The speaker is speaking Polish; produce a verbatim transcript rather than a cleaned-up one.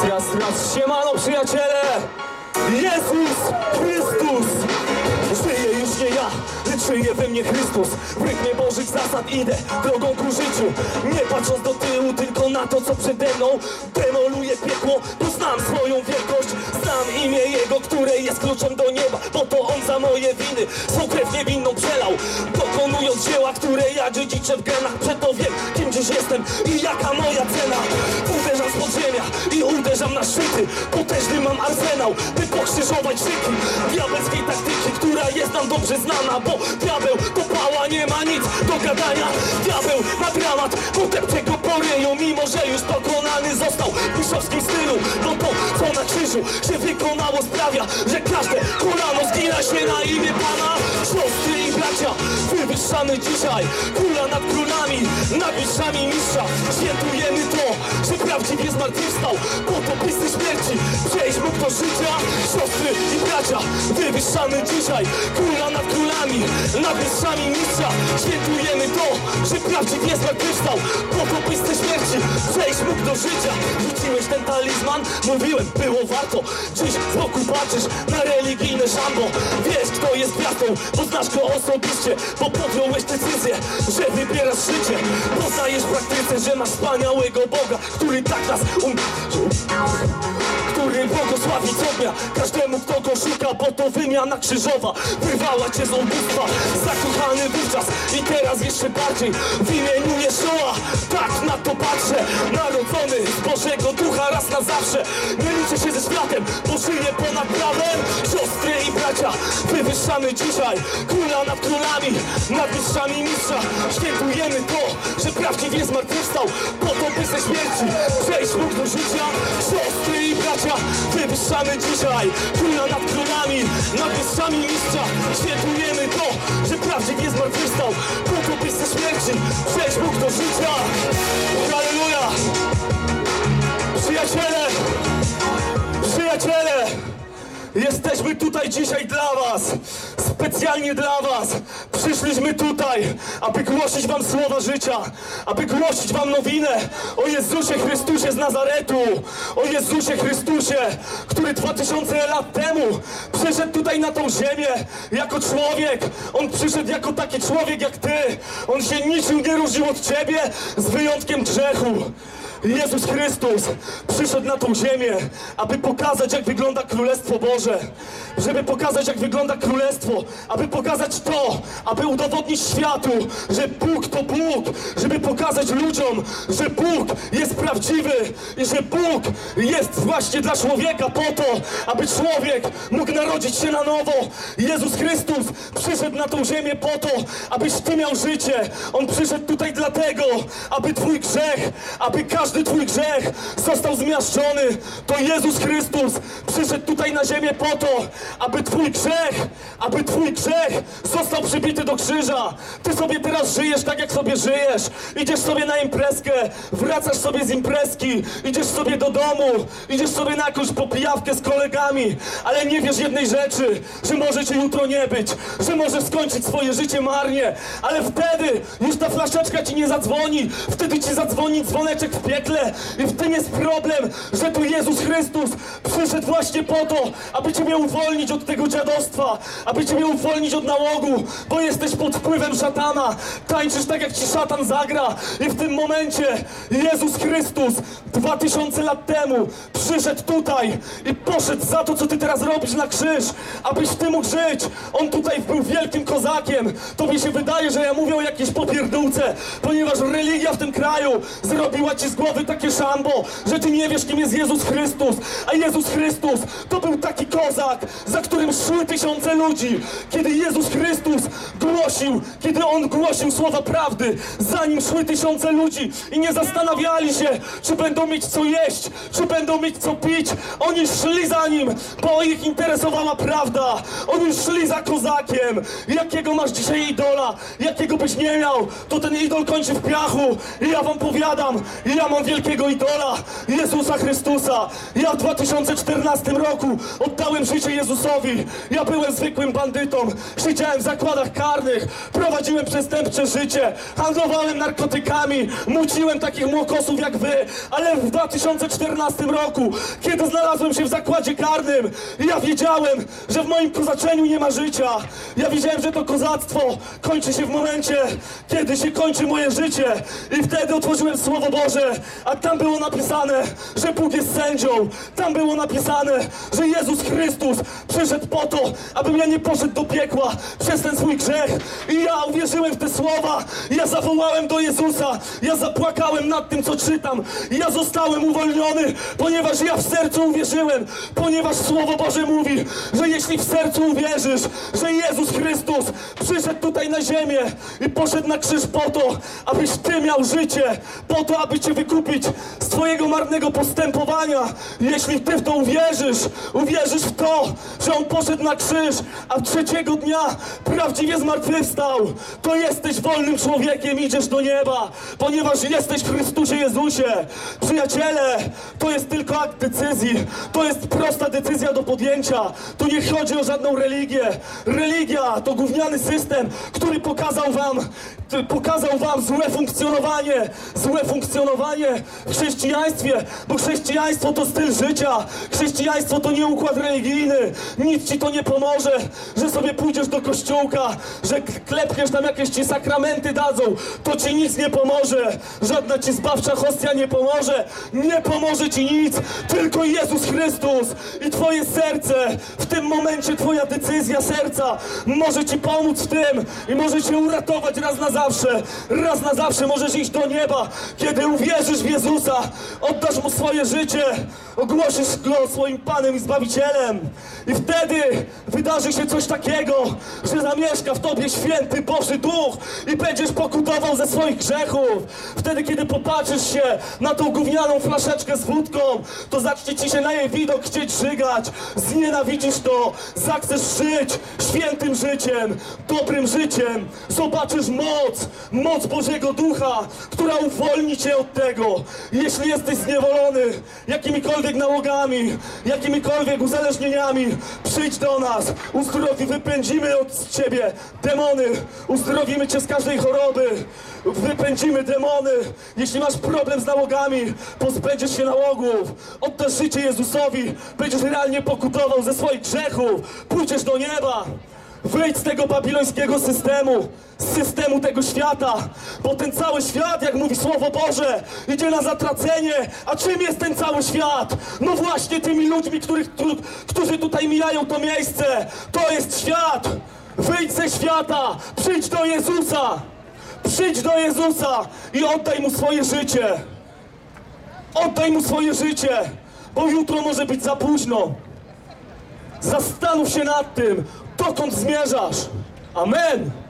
Raz, raz, siemano przyjaciele! Jezus Chrystus! Żyje już nie ja, lecz żyje we mnie Chrystus. W rytmie Bożych zasad idę drogą ku życiu. Nie patrząc do tyłu, tylko na to, co przede mną. Demoluję piekło, bo znam swoją wielkość. Znam imię Jego, które jest kluczem do nieba. Bo to On za moje winy swą krew niewinną przelał, dokonując dzieła, które ja dziedziczę w genach. Przeto wiem, kim dziś jestem i jaka moja cena. Uderzam z podziemia i uderzam na szczyty. Potężny mam arsenał, by pokrzyżować szyki diabelskiej taktyki, która jest nam dobrze znana. Bo diabeł to pała, nie ma nic do gadania. Diabeł ma dramat, potępcie go po ryju, mimo że już pokonany został w mistrzowskim stylu. No to, co na krzyżu się wykonało, sprawia, że każde kolano zgina się na imię Pana. Siostry i bracia, wywyższamy dzisiaj króla nad królami, nad mistrzami mistrza. Świętujemy to, że prawdziwie zmartwychwstał, po to bliscy śmierci przejść mógł do życia. Siostry i bracia, wywyższamy dzisiaj króla nad królami, nad mistrzami mistrza. Świętujemy to, że prawdziwie zmartwychwstał, po to bliscy śmierci przejść mógł do życia. Rzuciłeś ten talizman, mówiłem, było warto. Dziś z boku patrzysz na religijne szambo. Wiesz, kto jest gwiazdą, bo znasz go osobiście, bo podjąłeś decyzję, że wybierasz życie. Poznajesz w praktyce, że masz wspaniałego Boga, który tak nas um... który błogosławi co dnia każdemu, kto go szuka, bo to wymiana krzyżowa wyrwała cię z ubóstwa. Zakochany wówczas i teraz jeszcze bardziej w imieniu Jeszua. Tak na to patrzę, narodzony z Bożego Ducha raz na zawsze. Nie liczę się ze światem, bo żyję ponad prawem. Siostry i bracia, wywyższamy dzisiaj króla nad królami, nad mistrzami mistrza. Świętujemy to, że prawdziwie zmartwychwstał, po to by ze śmierci przejść mógł do życia. Siostry i bracia, wywyższamy dzisiaj króla nad królami, nad mistrzami mistrza. Świętujemy to, że prawdziwie zmartwychwstał, po to by ze śmierci przejść mógł do życia. Halleluja! Przyjaciele! Przyjaciele! Jesteśmy tutaj dzisiaj dla was, specjalnie dla was. Przyszliśmy tutaj, aby głosić wam słowa życia, aby głosić wam nowinę o Jezusie Chrystusie z Nazaretu, o Jezusie Chrystusie, który dwa tysiące lat temu przyszedł tutaj na tą ziemię jako człowiek. On przyszedł jako taki człowiek jak ty. On się niczym nie różnił od ciebie, z wyjątkiem grzechu. Jezus Chrystus przyszedł na tą ziemię, aby pokazać, jak wygląda Królestwo Boże. Żeby pokazać, jak wygląda Królestwo. Aby pokazać to, aby udowodnić światu, że Bóg to Bóg. Żeby pokazać ludziom, że Bóg jest prawdziwy i że Bóg jest właśnie dla człowieka po to, aby człowiek mógł narodzić się na nowo. Jezus Chrystus przyszedł na tą ziemię po to, abyś ty miał życie. On przyszedł tutaj dlatego, aby twój grzech, aby każdy Każdy twój grzech został zmiażdżony. To Jezus Chrystus przyszedł tutaj na ziemię po to, aby twój grzech, aby twój grzech został przybity do krzyża. Ty sobie teraz żyjesz tak, jak sobie żyjesz. Idziesz sobie na imprezkę, wracasz sobie z imprezki, idziesz sobie do domu, idziesz sobie na jakąś popijawkę z kolegami, ale nie wiesz jednej rzeczy, że może cię jutro nie być, że możesz skończyć swoje życie marnie, ale wtedy już ta flaszeczka ci nie zadzwoni, wtedy ci zadzwoni dzwoneczek w piekle. I w tym jest problem, że tu Jezus Chrystus przyszedł właśnie po to, aby ciebie uwolnić od tego dziadostwa, aby ciebie uwolnić od nałogu, bo jesteś pod wpływem szatana, tańczysz tak, jak ci szatan zagra. I w tym momencie Jezus Chrystus dwa tysiące lat temu przyszedł tutaj i poszedł za to, co ty teraz robisz na krzyż, abyś ty mógł żyć. On tutaj był wielkim kozakiem. Tobie się wydaje, że ja mówię o jakiejś popierdółce, ponieważ religia w tym kraju zrobiła ci z głowy takie szambo, że ty nie wiesz, kim jest Jezus Chrystus. A Jezus Chrystus to był taki kozak, za którym szły tysiące ludzi. Kiedy Jezus Chrystus głosił, kiedy On głosił słowa prawdy, za Nim szły tysiące ludzi i nie zastanawiali się, czy będą mieć co jeść, czy będą mieć co pić. Oni szli za Nim, bo ich interesowała prawda. Oni szli za kozakiem. Jakiego masz dzisiaj idola, jakiego byś nie miał, to ten idol kończy w piachu. I ja wam powiadam, ja mam mam wielkiego idola, Jezusa Chrystusa. Ja w dwa tysiące czternastym roku oddałem życie Jezusowi. Ja byłem zwykłym bandytą, siedziałem w zakładach karnych, prowadziłem przestępcze życie, handlowałem narkotykami, muciłem takich młokosów jak wy, ale w dwa tysiące czternastym roku, kiedy znalazłem się w zakładzie karnym, ja wiedziałem, że w moim kozaczeniu nie ma życia. Ja wiedziałem, że to kozactwo kończy się w momencie, kiedy się kończy moje życie. I wtedy otworzyłem Słowo Boże, a tam było napisane, że Bóg jest sędzią. Tam było napisane, że Jezus Chrystus przyszedł po to, abym ja nie poszedł do piekła przez ten swój grzech. I ja uwierzyłem w te słowa. Ja zawołałem do Jezusa. Ja zapłakałem nad tym, co czytam. Ja zostałem uwolniony, ponieważ ja w sercu uwierzyłem. Ponieważ Słowo Boże mówi, że jeśli w sercu uwierzysz, że Jezus Chrystus przyszedł tutaj na ziemię i poszedł na krzyż po to, abyś ty miał życie, po to, aby cię wykupić z twojego marnego postępowania. Jeśli ty w to uwierzysz, uwierzysz w to, że On poszedł na krzyż, a trzeciego dnia prawdziwie zmartwychwstał, to jesteś wolnym człowiekiem, idziesz do nieba, ponieważ jesteś w Chrystusie Jezusie. Przyjaciele, to jest tylko akt decyzji, to jest prosta decyzja do podjęcia. Tu nie chodzi o żadną religię. Religia to gówniany system, który pokazał wam, pokazał wam złe funkcjonowanie, złe funkcjonowanie w chrześcijaństwie, bo chrześcijaństwo to styl życia, chrześcijaństwo to nie układ religijny, nic ci to nie pomoże, że sobie pójdziesz do kościółka, że klepniesz tam jakieś ci sakramenty dadzą, to ci nic nie pomoże, żadna ci zbawcza hostia nie pomoże, nie pomoże ci nic, tylko Jezus Chrystus i twoje serce, w tym momencie twoja decyzja serca może ci pomóc w tym i może cię uratować raz na zawsze, raz na zawsze możesz iść do nieba, kiedy uwierzysz w Jezusa, oddasz Mu swoje życie, ogłosisz Go swoim Panem i Zbawicielem i wtedy wydarzy się coś takiego, że zamieszka w tobie święty Boży Duch i będziesz pokutował ze swoich grzechów. Wtedy, kiedy popatrzysz się na tą gównianą flaszeczkę z wódką, to zacznie ci się na jej widok chcieć żygać, znienawidzisz to, zachcesz żyć świętym życiem, dobrym życiem, zobaczysz moc, moc Bożego Ducha, która uwolni cię od tego. Jeśli jesteś zniewolony jakimikolwiek nałogami, jakimikolwiek uzależnieniami, przyjdź do nas, uzdrowi, wypędzimy od ciebie demony, uzdrowimy cię z każdej choroby, wypędzimy demony. Jeśli masz problem z nałogami, pozbędziesz się nałogów, oddasz życie Jezusowi, będziesz realnie pokutował ze swoich grzechów, pójdziesz do nieba. Wyjdź z tego babilońskiego systemu, z systemu tego świata, bo ten cały świat, jak mówi Słowo Boże, idzie na zatracenie. A czym jest ten cały świat? No właśnie tymi ludźmi, których, tu, którzy tutaj mijają to miejsce. To jest świat. Wyjdź ze świata, przyjdź do Jezusa. Przyjdź do Jezusa i oddaj Mu swoje życie. Oddaj Mu swoje życie, bo jutro może być za późno. Zastanów się nad tym, dokąd zmierzasz. Amen.